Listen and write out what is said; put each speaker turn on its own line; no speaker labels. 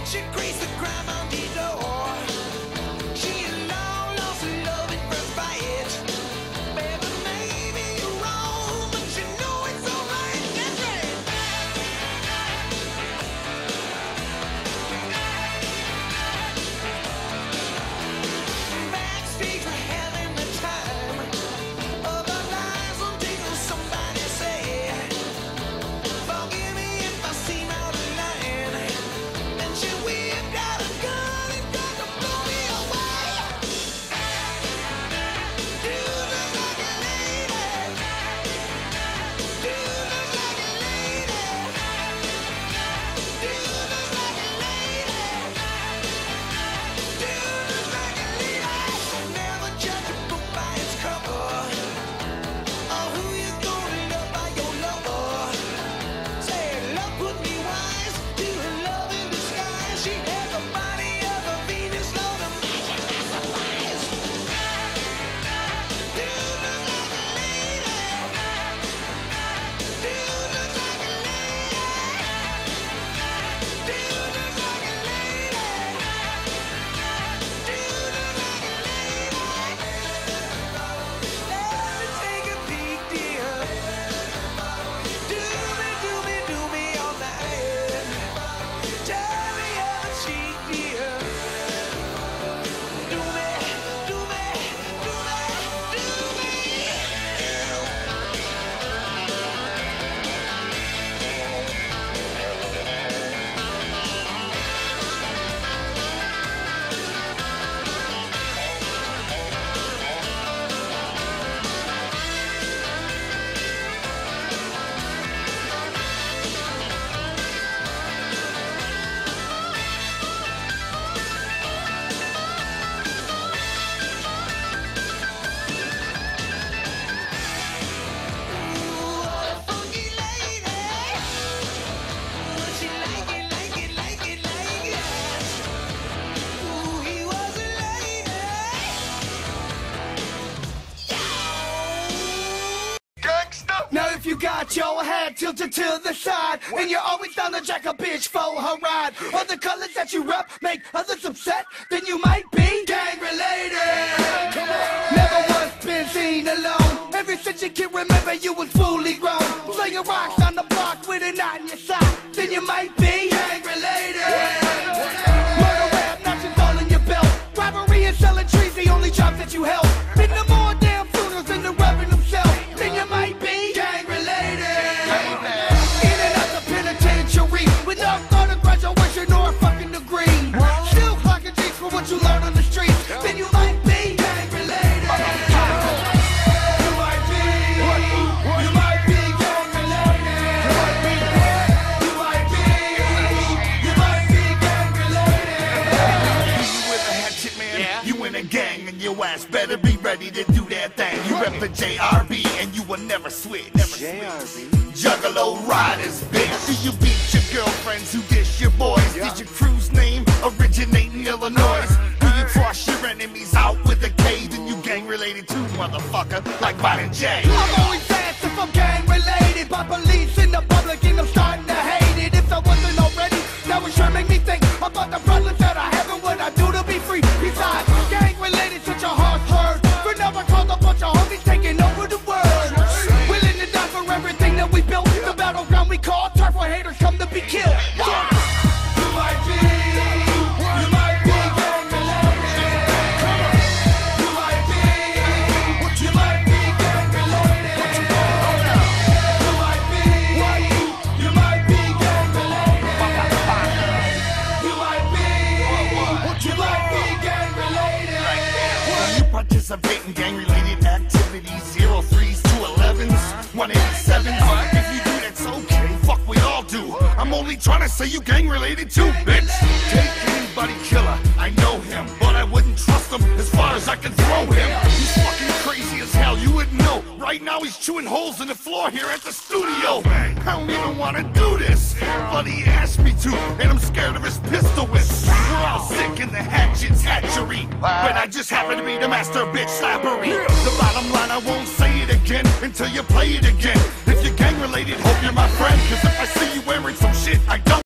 She greased the grime on the door. She long lost her love at first bite. Baby, maybe you're wrong, but you know it's alright. That's right. Backstage, we're having the time of our lives until somebody say, forgive me if I seem out of line. And she whipped out a gun and tried to blow me away. You look like a lady. You look like a lady. You look like a lady. You look like a lady. Never judge a book by its cover, or who you gonna love by your lover. Say love put me wise to her love in disguise. She had the body of a Venus, Lord of magic, that's a wise. You look like a lady. You look like a lady. You look like a lady. You look like a lady. Let me take a peek, dear. Do me all night. Tell me how to cheat, dear. Do me. Funky lady. She like it, yes. Ooh, he was a lady. Now if you got your head tilted to the side, and you're always down to jack a bitch for her ride, or the colors that you rep make others upset, then you might be gang related. Never once been seen alone. Ever since you can remember you was fully grown. Slinging rocks on the block with a knot in your sock, then you might be gang related. Murder rap, notches all in your belt. Robbery and selling trees, the only jobs that you held. Been to more damn funerals than the Reverend himself, then you might be gang related. In and out the penitentiary with no thought of graduation or a fucking degree. Still clocking G's for what you learn on the streets, then you might be gang related. You might be gang related. You might be gang related.
You with a hatchet, man. You in a gang, and your ass better be ready to do that thing. You rep the JRB, and you will never switch. Juggalo riders, bitch. Do you beat your girlfriends who dish your boys? Did your crew's name originate in Illinois? Do you cross your enemies out with a K? Then you gang related too, motherfucker, like Biden and Jay.
I'm always asked if I'm gang related by police in the public, and I'm starting to hate it. If I wasn't already, that would sure make me think about the problems that I have and what I do to be free. Besides, gang related, such a harsh word. For now I called a bunch of homies taking over the world. Willing to die for everything that we built. The battleground we call turf where haters come to be killed. You might be gang related. You might be gang related. You might be gang related. You might be gang related.
When you participate in gang-related activities, 03s, 211s, 187s, if you do, that's okay. Fuck, we all do. I'm only trying to say you gang-related too, bitch. Take anybody killer, I know him, but I wouldn't trust him as far as I can throw him. He's fucking crazy as hell, you wouldn't know. Right now he's chewing holes in the floor here at the studio. I don't even want to do this, but he asked me to, and I'm scared of his pistol whips. We're all sick in the hatchet's hatchery, but I just happen to be the master bitch slappery. The bottom line, I won't say it again until you play it again. If you're gang related, hope you're my friend, cause if I see you wearing some shit I don't